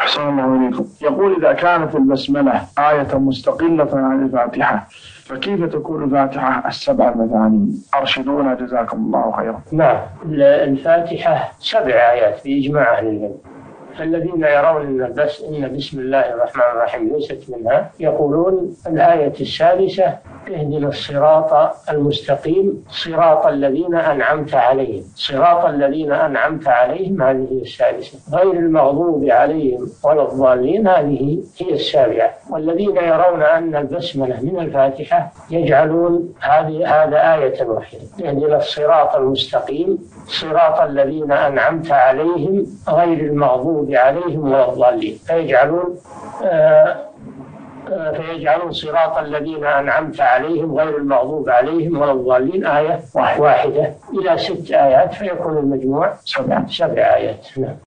أحسن الله إليكم. يقول إذا كانت البسملة آية مستقلة عن الفاتحة فكيف تكون الفاتحة السبع المثاني؟ أرشدونا جزاكم الله خيرا. نعم، الفاتحة 7 آيات بإجماع أهل العلم، فالذين يرون إن بسم الله الرحمن الرحيم ليست منها يقولون الآية السادسة اهدنا الصراط المستقيم صراط الذين أنعمت عليهم، صراط الذين أنعمت عليهم هذه السادسة، غير المغضوب عليهم ولا الضالين هذه هي السابعة. والذين يرون أن البسملة من الفاتحة يجعلون هذا آية واحدة، اهدنا الصراط المستقيم صراط الذين أنعمت عليهم غير المغضوب عليهم ولا الضالين، فيجعلون صراط الذين أنعمت عليهم غير المغضوب عليهم ولا الضالين آية واحدة إلى 6 آيات، فيكون المجموع 7 آيات. نعم.